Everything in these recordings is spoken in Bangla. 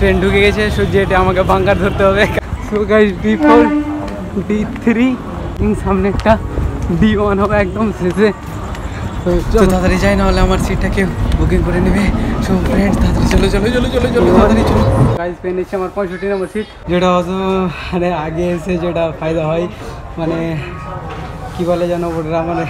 ট্রেন ঢুকে গেছে, যেটা আমাকে বাঙ্কার ধরতে হবে। সো গাইস D4 D3 সামনে একটা D1 হবে একদম শেষে। তো তাড়াতাড়ি যাই, না হলে আমার সিটটাকে বুকিং করে নেবে। সো ফ্রেন্ডস তাড়াতাড়ি চলো চলো চলো চলো চলো তাড়াতাড়ি চলো। গাইস পেয়ে নিচ্ছে আমার 65 নম্বর সিট, যেটা হয়তো মানে আগে এসে যেটা ফায়দা হয়, মানে কি বলে যেন ওটা মানে।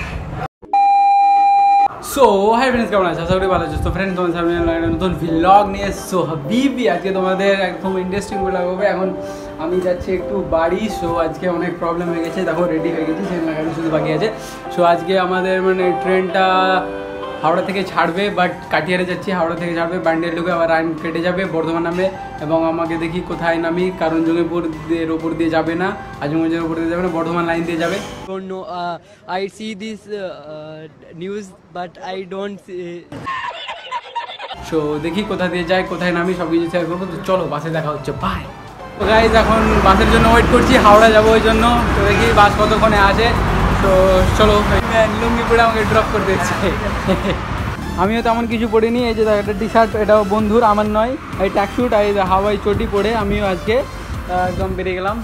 সো হাই ফ্রেন্ডস, কেমন আছে? আশা করি ভালো আছো। তো ফ্রেন্ডস তোমাদের সামনে নতুন ভ্লগ নিয়ে সো হাবিবি আজকে তোমাদের একদম ইন্টারেস্টিং ভ্লগ হবে। এখন আমি যাচ্ছি একটু বাড়ি। সো আজকে অনেক প্রবলেম হয়ে গেছে, দেখো রেডি হয়ে গেছি, সেই লাগানো শুধু বাকি আছে। সো আজকে আমাদের মানে ট্রেনটা হাওড়া থেকে ছাড়বে, বাট কাটিয়ারে যাচ্ছি। হাওড়া থেকে ছাড়বে, ব্যান্ডেল ঢুকে আবার রান কেটে যাবে বর্ধমান নামে, এবং আমাকে দেখি কোথায় নামি। কারণ জঙ্গিপুরের ওপর দিয়ে যাবে না, আজমগঞ্জের ওপর দিয়ে যাবে না, বর্ধমান লাইন দিয়ে যাবে। Don't know. I see this news, but I don't see. So দেখি কোথা দিয়ে যায়, কোথায় নামি, সব কিছু শেয়ার করবো। তো চলো বাসে দেখা হচ্ছে, বাই। তো গাইজ এখন বাসের জন্য ওয়েট করছি, হাওড়া যাবো ওই জন্য। তো দেখি বাস কতক্ষণে আসে। তো চলো, লুঙ্গি পরে আমাকে ড্রপ করতে এসেছে। আমিও তেমন কিছু পড়িনি, এই যে একটা টি শার্ট, এটাও বন্ধুর, আমার নয়। এই ট্যাকস্যুট আর এই হাওয়াই চটি পরে আমিও আজকে একদম বেরিয়ে গেলাম।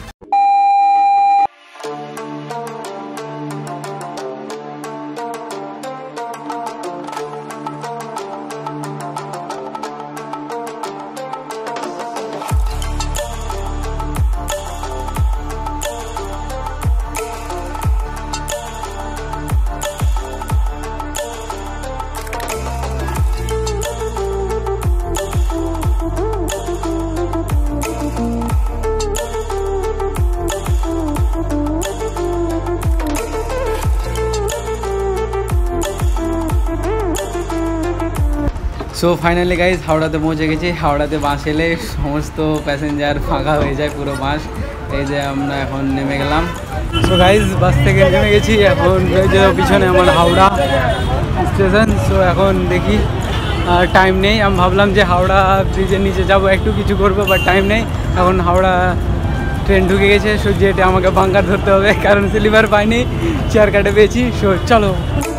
সো ফাইনালি গাইজ হাওড়াতে পৌঁছে গেছি। হাওড়াতে বাস এলে সমস্ত প্যাসেঞ্জার ফাঁকা হয়ে যায়, পুরো বাস। এই যে আমরা এখন নেমে গেলাম। সো গাইজ বাস থেকে নেমে গেছি, এখন এই যে পিছনে আমার হাওড়া স্টেশন। সো এখন দেখি টাইম নেই। আমি ভাবলাম যে হাওড়া ব্রিজের নিচে যাব, একটু কিছু করবো, বাট টাইম নেই। এখন হাওড়া ট্রেন ঢুকে গেছে, সো যেটা আমাকে বাঙ্কার ধরতে হবে, কারণ স্লিপার পাইনি, চেয়ার কাটে পেয়েছি। সো চলো।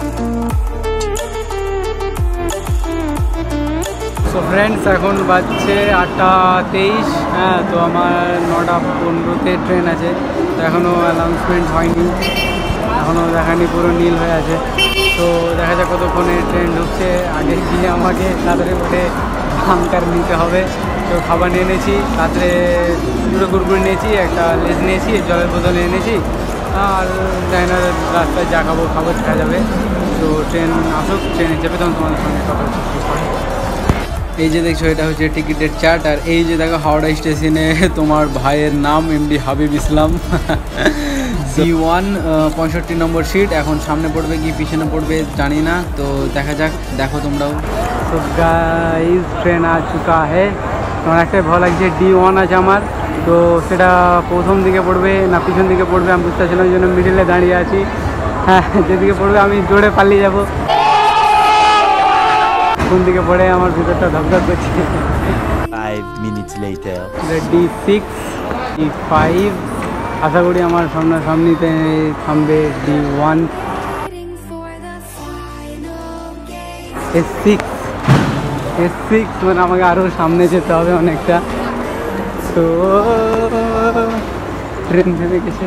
সো ফ্রেন্ডস এখন বাজছে 8:23। হ্যাঁ, তো আমার 9:15-তে ট্রেন আছে। তো এখনও অ্যানাউন্সমেন্ট হয়নি, এখনও দেখানি, পুরো নীল হয়ে আছে। তো দেখা যাক কতক্ষণে ট্রেন ঢুকছে। আগে গিয়ে আমাকে তাড়াতাড়ি করে বাঙ্কার নিতে হবে। তো খাবার নিয়ে এনেছি, রাত্রে দুটো কুরকুরি নিয়েছি, একটা লেজ নিয়েছি, জলের বোতল এনেছি, আর জানি না রাস্তায় যা খাবো দেখা যাবে। তো ট্রেন আসুক, ট্রেনে চেপে তখন তোমাদের সঙ্গে কথা হচ্ছে। এই যে দেখছো, এটা হচ্ছে টিকিটের চার্ট। আর এই যে দেখো হাওড়া স্টেশনে তোমার ভাইয়ের নাম MD Habib Islam. C1 65 number seat. এখন সামনে পড়বে কি পিছনে পড়বে জানি না, তো দেখা যাক, দেখো তোমরাও। তো গাইস ট্রেন আ চুকা হে। আমার একটাই ভয় লাগছে, D1 আছে আমার, তো সেটা প্রথম দিকে পড়বে না পিছন দিকে পড়বে আমি বুঝতে পারছি না, ওই জন্য মিডিলে দাঁড়িয়ে আছি। হ্যাঁ, যেদিকে পড়বে আমি জোরে পালিয়ে যাবো। কোন দিকে পড়ে আমার ভিতরটা ধকধক করছে। 5 minutes later. D6 D5, আশা করি আমার সামনাসামনিতে থামবে D1। S6 মানে আমাকে আরও সামনে যেতে হবে অনেকটা। তো ট্রেন থেমে গেছে।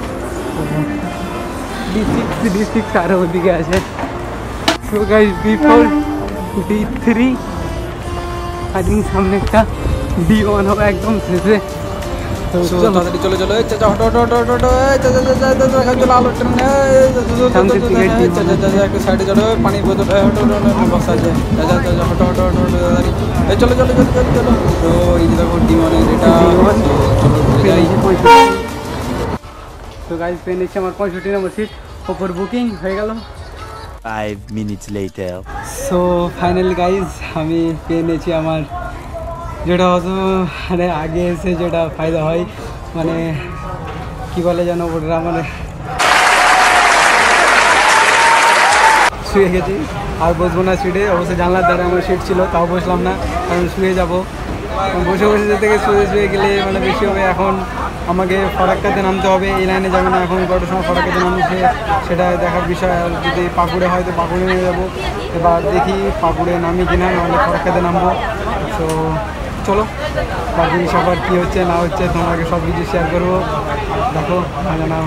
D6 আরও ওদিকে আছে। তো guys D4 D3 I think সামনে একটা D1 হবে একদম শেষে। তো তাড়াতাড়ি চলে চলো, হটো হটো হটো হটো, চলো আলো ট্রেন, একটু সাইডে চলো, পানির বোতল বক্স আছে, হটো হটো হটো হটো, চলো চলো চলো চলো চলো। তো এই যে দেখো D1 এটা। তো গাইস পেয়ে নিচ্ছে আমার 65 নম্বর সিট, ওপর বুকিং হয়ে গেল। 5 minutes later. So finally guys আমি পেয়ে নিয়েছি আমার, যেটা হয়তো মানে আগে এসে যেটা ফায়দা হয়, মানে কি বলে যেন ওটা মানে শুয়ে গেছি। আর বসবো না সিটে, অবশ্যই জানলার দ্বারা আমার সিট ছিল, তাও বসলাম না, কারণ শুয়ে যাব। বসে বসে থেকে শুয়ে গেলে মানে বেশি হবে। এখন আমাকে ফারাক্কাতে নামতে হবে, এই লাইনে যাবে না। এখন কটার সময় ফারাক্কাতে নামছে সেটা দেখার বিষয়। আর যদি পাকুড়ে হয় তো পাকুড়ে নেমে যাবো। এবার দেখি পাকুড়ে নামি কিনা, নাহলে ফারাক্কাতে নামবো। তো চলো বাকি সবার কী হচ্ছে না হচ্ছে তোমাকে সব কিছু শেয়ার করবো, দেখো মজা নাও।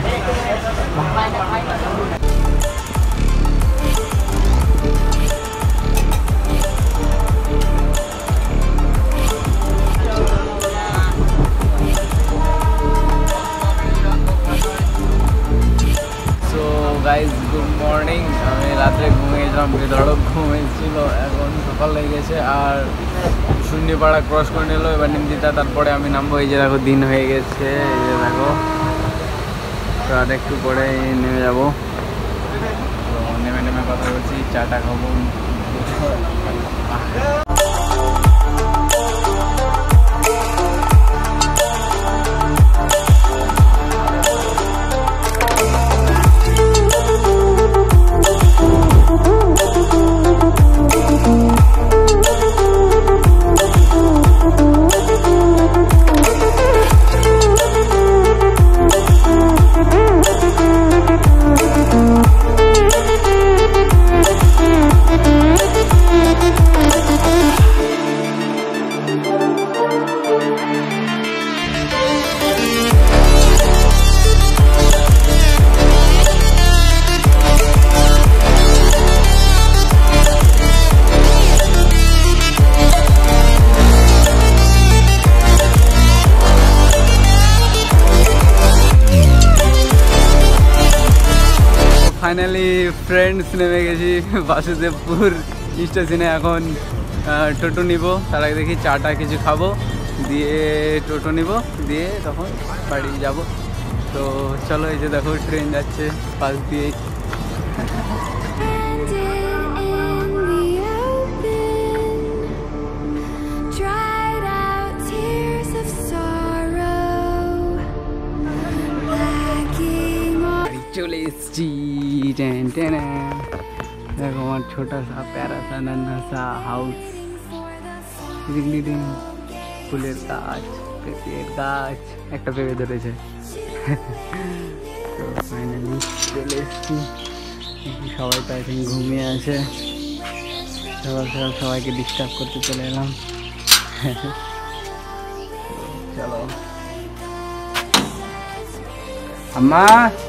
Guys good morning. আমি রাত্রে ঘুমিয়েছিলাম, বেধড়ক ঘুমিয়েছিল, এখন সকাল হয়ে গেছে আর শূন্যপাড়া ক্রস করে নিল, এবার নিমদিতা, তারপরে আমি নামবো। এই যে দেখো দিন হয়ে গেছে, এই যে দেখো তো আর একটু পরে নেমে যাবো। তো নেমে নেমে কথা বলছি, চাটা খাবো। ফাইনালি ফ্রেন্ডস নেমে গেছি বাসুদেবপুর স্টেশনে। এখন টোটো নিব, তার আগে দেখি চাটা কিছু খাবো, দিয়ে টোটো নিব, দিয়ে তখন বাড়ি যাব। তো চলো, এই যে দেখো ট্রেন যাচ্ছে পাশ দিয়েই। चले एसছি देखो हमारा छोटा सा प्यारा सा नन्हा सा हाउस, ফুলের গাছ, পেঁপের গাছ, একটা পেঁপে ধরেছে। তো ফাইনালি চলে এসছি। সবাই তো এখন ঘুমিয়ে আছে, সকাল সকাল সবাইকে ডিস্টার্ব করতে চলে এলাম। চলো আম্মা,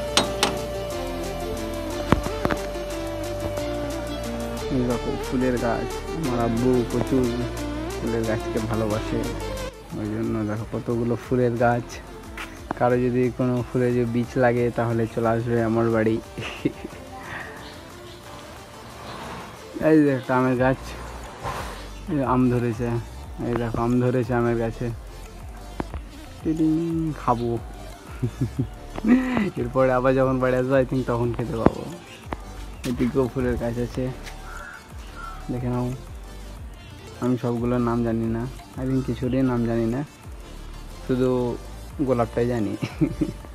এইরকম ফুলের গাছ। আমার আব্বু প্রচুর ফুলের গাছকে ভালোবাসে, ওই জন্য দেখো কতগুলো ফুলের গাছ। কারো যদি কোনো ফুলের যে বীজ লাগে তাহলে চলে আসবে আমার বাড়ি। এই যে একটা আমের গাছ, আম ধরেছে, এই দেখো আম ধরেছে আমের গাছে, খাবো। এরপরে আবার যখন বাড়ি আসবো আই থিঙ্ক তখন খেতে পাবো। এদিকেও ফুলের গাছ আছে, দেখে নাও। আমি সবগুলোর নাম জানি না, আই থিঙ্ক কিছুরই নাম জানি না, শুধু গোলাপটাই জানি।